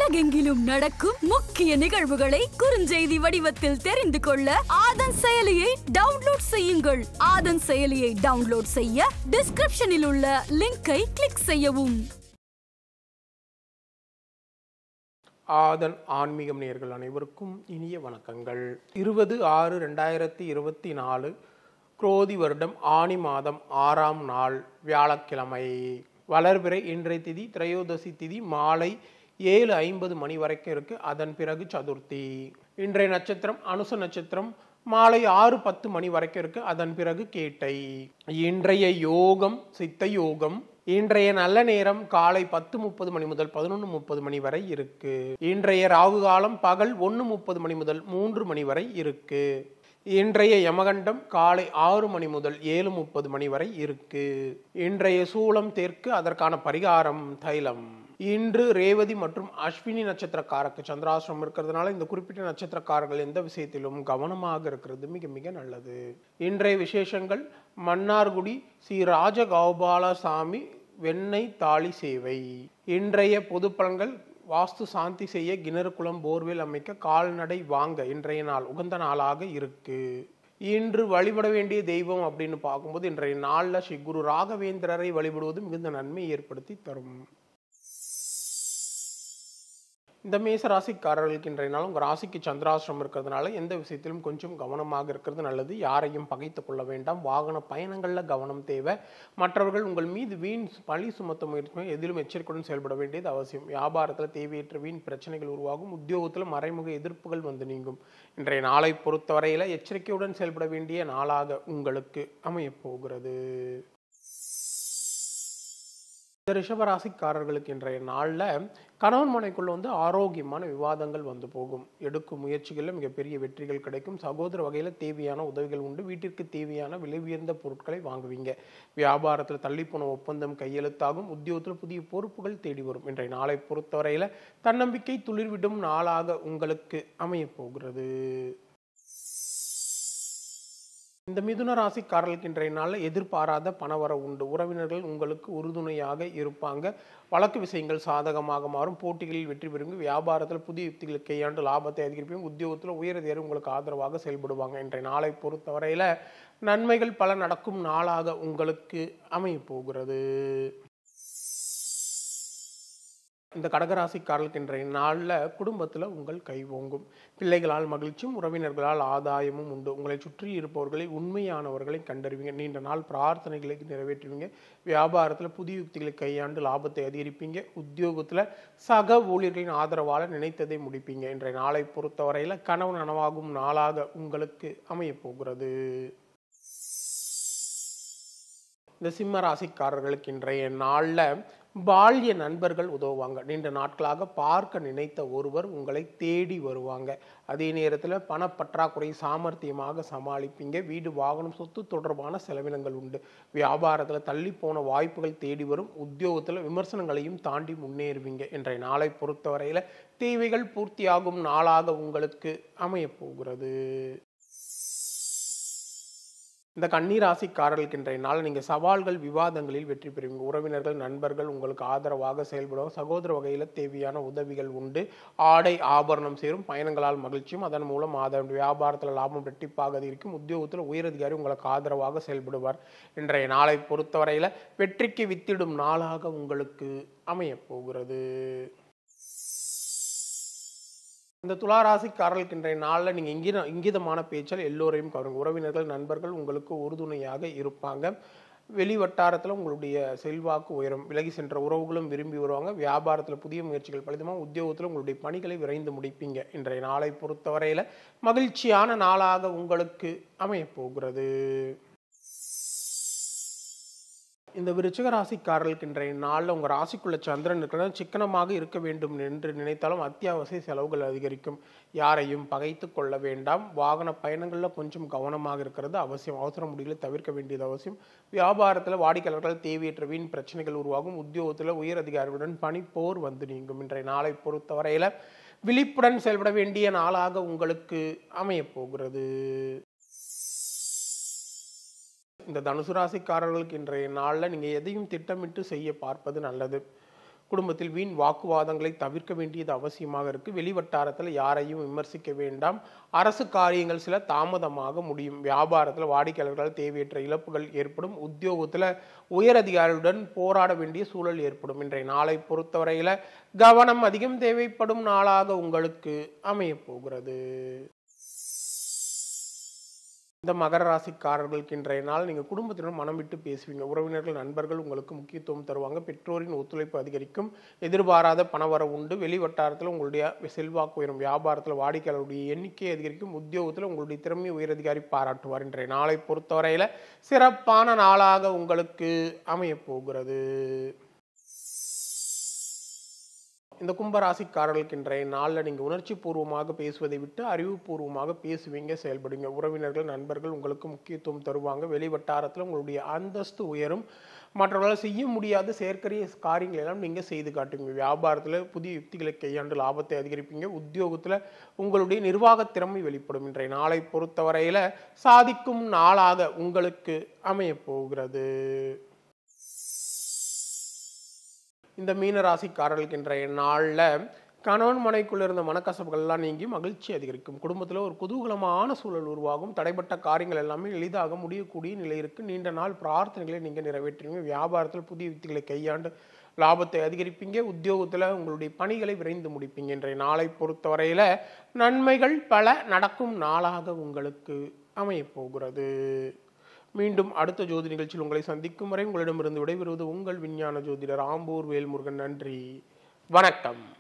உலகெங்கிலும் நடக்கும் முக்கிய நிகழ்வுகளை குறுஞ்செய்தி வடிவத்தில் தெரிந்து கொள்ள ஆதன் செயலியை டவுன்லோட் செய்யுங்கள். ஆதன் செயலியை டவுன்லோட் செய்ய டிஸ்கிரிப்ஷனில் உள்ள லிங்கை கிளிக் செய்யவும். ஆதன் ஆன்மீகம் நேயர்கள் அனைவருக்கும் இனிய வணக்கங்கள். 20/6/2024 குரோதி வருடம் ஆனி மாதம் 6ஆம் நாள் வியாழக்கிழமை. வளர்பிறை இன்றைய திதி திரையோதசி திதி மாலை 7:50 மணி வரைக்கும் இருக்கு. அதன் பிறகு சதுர்த்தி. இன்றைய நட்சத்திரம் அனுச நட்சத்திரம் மாலை 6:10 மணி வரைக்கும் இருக்கு. அதன் பிறகு கேட்டை. இன்றைய யோகம் சித்த யோகம். இன்றைய நல்ல நேரம் காலை 10:30 மணி முதல் 11:30 மணி வரை இருக்கு. இன்றைய ராகு காலம் பகல் 1:30 மணி முதல் 3 மணி வரை இருக்கு. இன்றைய யமகண்டம் காலை 6 மணி முதல் 7:30 மணி வரை இருக்கு. இன்றைய சூலம் தெற்கு. அதற்கான பரிகாரம் தைலம். இன்று ரேவதி மற்றும் அஸ்வினி நட்சத்திரக்காரருக்கு சந்திராசிரமம் இருக்கிறதுனால இந்த குறிப்பிட்ட நட்சத்திரக்காரர்கள் எந்த விஷயத்திலும் கவனமாக இருக்கிறது மிக மிக நல்லது. இன்றைய விசேஷங்கள் மன்னார்குடி ஸ்ரீ ராஜகோபாலசாமி வெண்ணெய் தாலி சேவை. இன்றைய பொது பலன்கள் வாஸ்து சாந்தி செய்ய கிணறு குளம் போர்வெல் அமைக்க கால்நடை வாங்க இன்றைய நாள் உகந்த நாளாக இருக்கு. இன்று வழிபட வேண்டிய தெய்வம் அப்படின்னு பார்க்கும்போது இன்றைய நாளில் ஸ்ரீ குரு ராகவேந்திரரை வழிபடுவது மிகுந்த நன்மை ஏற்படுத்தி தரும். இந்த மேச ராசிக்காரர்களுக்கு இன்றைய நாள் உங்கள் ராசிக்கு சந்திராசிரமம் இருக்கிறதுனால எந்த விஷயத்திலும் கொஞ்சம் கவனமாக இருக்கிறது நல்லது. யாரையும் பகைத்து கொள்ள வேண்டாம். வாகன பயணங்களில் கவனம் தேவை. மற்றவர்கள் உங்கள் மீது வீண் பழி சுமத்த முயற்சி எதிலும் எச்சரிக்கையுடன் செயல்பட வேண்டியது அவசியம். வியாபாரத்தில் தேவையற்ற வீண் பிரச்சனைகள் உருவாகும். உத்தியோகத்தில் மறைமுக எதிர்ப்புகள் வந்து நீங்கும். இன்றைய நாளை பொறுத்தவரையில் எச்சரிக்கையுடன் செயல்பட வேண்டிய நாளாக உங்களுக்கு அமையப் போகிறது. ரிஷபராசிக்காரர்களுக்கு இன்றைய நாளில் கணவன் மனைக்குள்ள ஆரோக்கியமான விவாதங்கள் வந்து போகும். எடுக்கும் முயற்சிகளில் மிகப்பெரிய வெற்றிகள் கிடைக்கும். சகோதர வகையில் தேவையான உதவிகள் உண்டு. வீட்டிற்கு தேவையான விலை உயர்ந்த பொருட்களை வாங்குவீங்க. வியாபாரத்தில் தள்ளிப்போன ஒப்பந்தம் கையெழுத்தாகும். உத்தியோகத்தில் புதிய பொறுப்புகள் தேடி வரும். இன்றைய நாளை பொறுத்தவரையில் தன்னம்பிக்கை துளிர்விடும் நாளாக உங்களுக்கு அமையப் போகிறது. இந்த மிதுன ராசிக்காரர்களுக்கு இன்றைய நாளில் எதிர்பாராத பணவர உண்டு. உறவினர்கள் உங்களுக்கு உறுதுணையாக இருப்பாங்க. வழக்கு விஷயங்கள் சாதகமாக மாறும். போட்டிகளில் வெற்றி பெறுங்க. வியாபாரத்தில் புதிய யுக்திகளை கையாண்டு லாபத்தை அதிகரிப்பீங்க. உத்தியோகத்தில் உயரதிகாரி உங்களுக்கு ஆதரவாக செயல்படுவாங்க. இன்றைய நாளை பொறுத்தவரையில் நன்மைகள் பல நடக்கும் நாளாக உங்களுக்கு அமைய போகிறது. இந்த கடகராசிக்காரர்களுக்கு இன்றைய நாளில் குடும்பத்தில் உங்கள் கை ஓங்கும். பிள்ளைகளால் மகிழ்ச்சியும் உறவினர்களால் ஆதாயமும் உண்டு. உங்களை சுற்றி இருப்பவர்களை உண்மையானவர்களை கண்டறிவீங்க. நீண்ட நாள் பிரார்த்தனைகளை நிறைவேற்றுவீங்க. வியாபாரத்தில் புதிய யுக்திகளை கையாண்டு லாபத்தை அதிகரிப்பீங்க. உத்தியோகத்தில் சக ஊழியர்களின் ஆதரவால் நினைத்ததை முடிப்பீங்க. இன்றைய நாளை பொறுத்தவரையில் கனவு நனவாகும் நாளாக உங்களுக்கு அமையப் போகிறது. இந்த சிம்ம ராசிக்காரர்களுக்கு இன்றைய நாளில் பால்ய நண்பர்கள் உதவுவாங்க. நீண்ட நாட்களாக பார்க்க நினைத்த ஒருவர் உங்களை தேடி வருவாங்க. அதே நேரத்தில் பணப்பற்றாக்குறை சாமர்த்தியமாக சமாளிப்பீங்க. வீடு வாகனம் சொத்து தொடர்பான செலவினங்கள் உண்டு. வியாபாரத்தில் தள்ளி போன வாய்ப்புகள் தேடி வரும். உத்தியோகத்தில் விமர்சனங்களையும் தாண்டி முன்னேறுவீங்க. இன்றைய நாளை பொறுத்தவரையில் தேவைகள் பூர்த்தியாகும் நாளாக உங்களுக்கு அமையப் போகிறது. இந்த கன்னிராசிக்காரர்களுக்கு இன்றைய நாள் நீங்கள் சவால்கள் விவாதங்களில் வெற்றி பெறுவீங்க. உறவினர்கள் நண்பர்கள் உங்களுக்கு ஆதரவாக செயல்படுவாங்க. சகோதர வகையில் தேவையான உதவிகள் உண்டு. ஆடை ஆபரணம் சேரும். பயணங்களால் மகிழ்ச்சியும் அதன் மூலம் ஆதாயம். வியாபாரத்தில் லாபம் இரட்டிப்பாக இருக்கும். உத்தியோகத்தில் உயரதிகாரி உங்களுக்கு ஆதரவாக செயல்படுவார். இன்றைய நாளை பொறுத்தவரையில் வெற்றிக்கு வித்திடும் நாளாக உங்களுக்கு அமையப் போகிறது. இந்த துளாராசிக்காரர்களுக்கு இன்றைய நாளில் நீங்கள் இங்கிதமான பேச்சால் எல்லோரையும் கவருங்க. உறவினர்கள் நண்பர்கள் உங்களுக்கு உறுதுணையாக இருப்பாங்க. வெளி வட்டாரத்தில் உங்களுடைய செல்வாக்கு உயரும். விலகி சென்ற உறவுகளும் விரும்பி வருவாங்க. வியாபாரத்தில் புதிய முயற்சிகள் பலிதமாக. உத்தியோகத்தில் உங்களுடைய பணிகளை விரைந்து முடிப்பீங்க. இன்றைய நாளை பொறுத்தவரையில் மகிழ்ச்சியான நாளாக உங்களுக்கு அமையப் போகிறது. இந்த விருச்சிக ராசிக்காரர்களுக்கு இன்றைய நாளில் உங்கள் ராசிக்குள்ள சந்திரன் இருக்கிறது. சிக்கனமாக இருக்க வேண்டும் என்று நினைத்தாலும் அத்தியாவசிய செலவுகள் அதிகரிக்கும். யாரையும் பகைத்து கொள்ள வேண்டாம். வாகன பயணங்களில் கொஞ்சம் கவனமாக இருக்கிறது அவசியம். அவசர முடிவுகளை தவிர்க்க வேண்டியது அவசியம். வியாபாரத்தில் வாடிக்கையாளர்கள் தேவையற்ற வீண் பிரச்சனைகள் உருவாகும். உத்தியோகத்தில் உயர் அதிகாரிகளுடன் பணி போர் வந்து நீங்கும். இன்றைய நாளை பொறுத்தவரையில் விழிப்புடன் செயல்பட வேண்டிய நாளாக உங்களுக்கு அமையப் போகிறது. இந்த தனுசு ராசிக்காரர்களுக்கு இன்றைய நாளில் நீங்கள் எதையும் திட்டமிட்டு செய்ய பார்ப்பது நல்லது. குடும்பத்தில் வீண் வாக்குவாதங்களை தவிர்க்க வேண்டியது அவசியமாக இருக்கு. வெளிவட்டாரத்தில் யாரையும் விமர்சிக்க வேண்டாம். அரசு காரியங்கள் சில தாமதமாக முடியும். வியாபாரத்தில் வாடிக்கையாளர்களால் தேவையற்ற இழப்புகள் ஏற்படும். உத்தியோகத்தில் உயர் அதிகாரிகளுடன் போராட வேண்டிய சூழல் ஏற்படும். இன்றைய நாளை பொறுத்தவரையில கவனம் அதிகம் தேவைப்படும் நாளாக உங்களுக்கு அமைய போகிறது. இந்த மகர ராசிக்காரர்களுக்கு இன்றைய நாள் நீங்கள் குடும்பத்தினர் மனம் விட்டு பேசுவீங்க. உறவினர்கள் நண்பர்கள் உங்களுக்கு முக்கியத்துவம் தருவாங்க. பெற்றோரின் ஒத்துழைப்பு அதிகரிக்கும். எதிர்பாராத பணவரவு உண்டு. வெளிவட்டாரத்தில் உங்களுடைய செல்வாக்கு உயரும். வியாபாரத்தில் வாடிக்கையாளருடைய எண்ணிக்கை அதிகரிக்கும். உத்தியோகத்தில் உங்களுடைய திறமையை உயரதிகாரி பாராட்டுவார். இன்றைய நாளை பொறுத்தவரையில சிறப்பான நாளாக உங்களுக்கு அமைய போகிறது. இந்த கும்பராசிக்காரர்களுக்கு இன்றைய நாளில் நீங்கள் உணர்ச்சி பூர்வமாக பேசுவதை விட்டு அறிவுபூர்வமாக பேசுவீங்க, செயல்படுங்க. உறவினர்கள் நண்பர்கள் உங்களுக்கு முக்கியத்துவம் தருவாங்க. வெளிவட்டாரத்தில் உங்களுடைய அந்தஸ்து உயரும். மற்றவர்களால் செய்ய முடியாத செயற்கரிய காரியங்கள் எல்லாம் நீங்கள் செய்து காட்டுவீங்க. வியாபாரத்தில் புதிய யுக்திகளை கையாண்டு லாபத்தை அதிகரிப்பீங்க. உத்தியோகத்தில் உங்களுடைய நிர்வாக திறமை வெளிப்படும். இன்றைய நாளை பொறுத்தவரையில் சாதிக்கும் நாளாக உங்களுக்கு அமைய போகிறது. இந்த மீன ராசிக்காரர்களுக்கு இன்றைய நாளில் கணவன் மனைக்குள்ள இருந்த மனக்கசப்புகள்லாம் நீங்கி மகிழ்ச்சி அதிகரிக்கும். குடும்பத்தில் ஒரு குதூகலமான சூழல் உருவாகும். தடைப்பட்ட காரியங்கள் எல்லாமே எளிதாக முடியக்கூடிய நிலை இருக்கு. நீண்ட நாள் பிரார்த்தனைகளை நீங்கள் நிறைவேற்றுவீங்க. வியாபாரத்தில் புதிய யுக்திகளை கையாண்டு லாபத்தை அதிகரிப்பீங்க. உத்தியோகத்தில் உங்களுடைய பணிகளை விரைந்து முடிப்பீங்க. இன்றைய நாளை பொறுத்தவரையில நன்மைகள் பல நடக்கும் நாளாக உங்களுக்கு அமைய போகிறது. மீண்டும் அடுத்த ஜோதி நிகழ்ச்சியில் உங்களை சந்திக்கும் வரை உங்களிடமிருந்து விடைபெறுவது உங்கள் விஞ்ஞான ஜோதிடர் ஆம்பூர் வேல்முருகன். நன்றி, வணக்கம்.